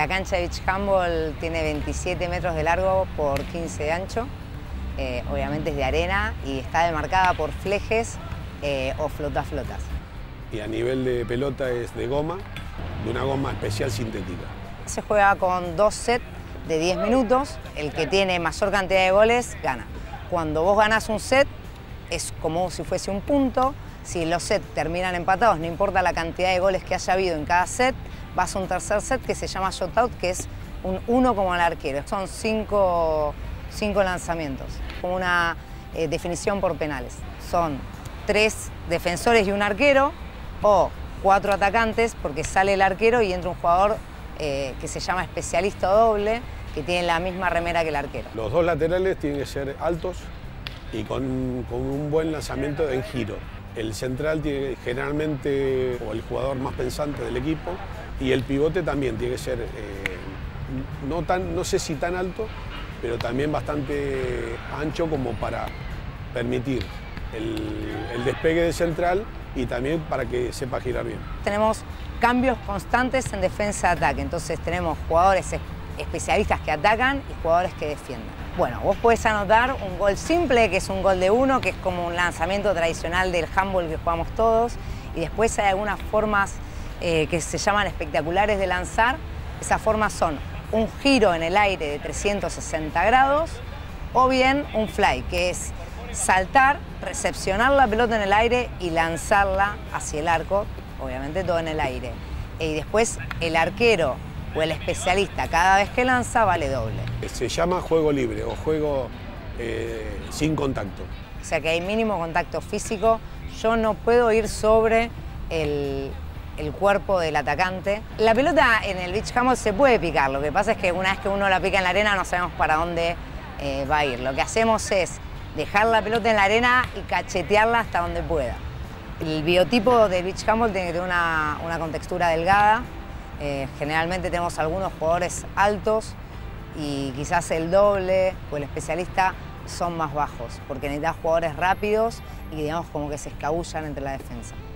La cancha de beach handball tiene 27 metros de largo por 15 de ancho. Obviamente es de arena y está demarcada por flejes o flotas. Y a nivel de pelota es de goma, de una goma especial sintética. Se juega con 2 sets de 10 minutos. El que tiene mayor cantidad de goles gana. Cuando vos ganás un set es como si fuese un punto. Si los sets terminan empatados, no importa la cantidad de goles que haya habido en cada set, vas a un tercer set que se llama shutout, que es un 1 como el arquero. Son 5 lanzamientos, como una definición por penales. Son 3 defensores y un arquero, o 4 atacantes, porque sale el arquero y entra un jugador que se llama especialista o doble, que tiene la misma remera que el arquero. Los dos laterales tienen que ser altos y con un buen lanzamiento en giro. El central tiene generalmente o el jugador más pensante del equipo, y el pivote también tiene que ser, no sé si tan alto, pero también bastante ancho como para permitir el despegue del central y también para que sepa girar bien. Tenemos cambios constantes en defensa-ataque, entonces tenemos jugadores especialistas que atacan y jugadores que defienden. Bueno, vos podés anotar un gol simple, que es un gol de 1, que es como un lanzamiento tradicional del handball que jugamos todos, y después hay algunas formas que se llaman espectaculares de lanzar. Esas formas son un giro en el aire de 360 grados o bien un fly, que es saltar, recepcionar la pelota en el aire y lanzarla hacia el arco, obviamente todo en el aire. Y después el arquero o el especialista cada vez que lanza vale doble. Se llama juego libre o juego sin contacto. O sea que hay mínimo contacto físico. Yo no puedo ir sobre el cuerpo del atacante. La pelota en el beach handball se puede picar, lo que pasa es que una vez que uno la pica en la arena no sabemos para dónde va a ir. Lo que hacemos es dejar la pelota en la arena y cachetearla hasta donde pueda. El biotipo del beach handball tiene que tener una contextura delgada. Generalmente tenemos algunos jugadores altos y quizás el doble o el especialista son más bajos, porque necesitas jugadores rápidos y que digamos como que se escabullan entre la defensa.